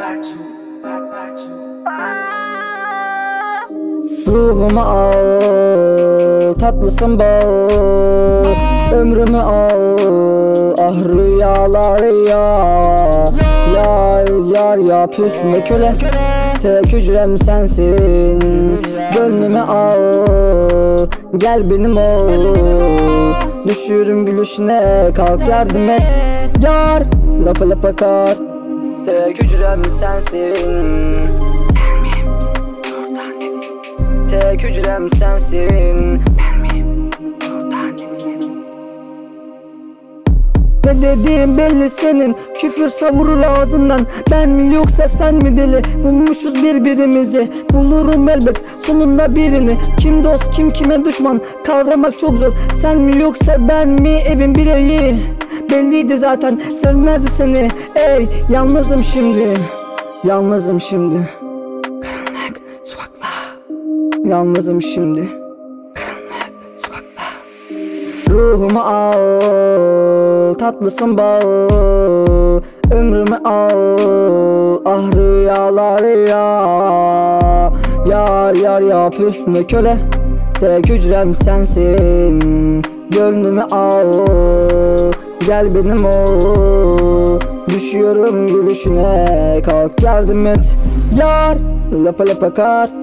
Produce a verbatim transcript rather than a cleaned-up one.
Ruhumu al, tatlısın bal, ömrümü al, ah rüyalar ya. Yar yar yap üstüme köle, tek hücrem sensin. Gönlümü al, gel benim ol. Düşüyorum gülüşüne, kalk yardım et. Yar, lapa lapa kar, tek hücrem sensin. Tek hücrem sensin. Ne dediğin belli senin, küfür savurur ağzından. Ben mi yoksa sen mi deli? Bulmuşuz birbirimizi, bulurum elbet sonunda birini. Kim dost kim kime düşman, kavramak çok zor. Sen mi yoksa ben mi, evin bireyi? Belliydi zaten, sevmezdi seni. Ey yalnızım şimdi, yalnızım şimdi. Karanlık sokaklar, yalnızım şimdi. Karanlık sokaklar. Ruhumu al, tatlısın bal, ömrümü al, ah rüyalar ya. Yar yar yap üstüme köle, tek hücrem sensin. Gönlümü al, gel benim ol. Düşüyorum gülüşüne, kalk yardım et. Yar, lapa lapa kar,